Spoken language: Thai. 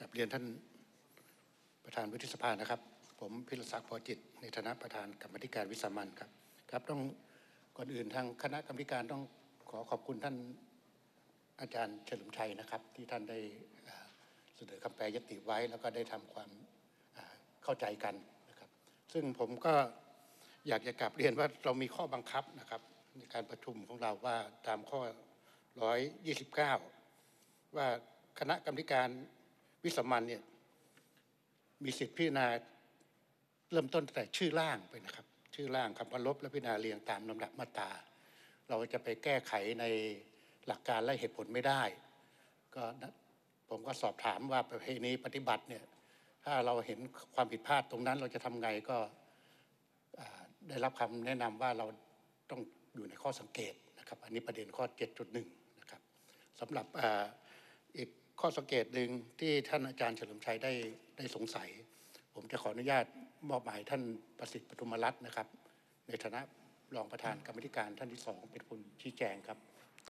กับเรียนท่านประธานวุฒิสภานะครับผมพิรศักดิ์พอจิตในฐานะประธานกรรมธิการวิสามัญครับต้องก่อนอื่นทางคณะกรรมการต้องขอขอบคุณท่านอาจารย์เฉลิมชัยนะครับที่ท่านได้เสนอคำแปรยติไว้แล้วก็ได้ทำความเข้าใจกันนะครับซึ่งผมก็อยากจะกลับเรียนว่าเรามีข้อบังคับนะครับในการประชุมของเราว่าตามข้อ129ว่าคณะกรรมการวิสามัญเนี่ยมีสิทธิพิจารณาเริ่มต้นแต่ชื่อร่างไปนะครับชื่อร่างคำว่าลบและพิจารณาเรียงตามลำดับมาตราเราจะไปแก้ไขในหลักการและเหตุผลไม่ได้ก็ผมก็สอบถามว่าประเพณีปฏิบัติเนี่ยถ้าเราเห็นความผิดพลาดตรงนั้นเราจะทำไงก็ได้รับคำแนะนำว่าเราต้องอยู่ในข้อสังเกตนะครับอันนี้ประเด็นข้อ 7.1 นะครับสำหรับอีกข้อสังเกตหนึ่งที่ท่านอาจารย์เฉลิมชัยได้สงสัยผมจะขออนุญาตมอบหมายท่านประสิทธิ์ปทุมรัตน์นะครับในฐานะรองประธานกรรมธิการท่านที่2เป็นคนชี้แจงครับ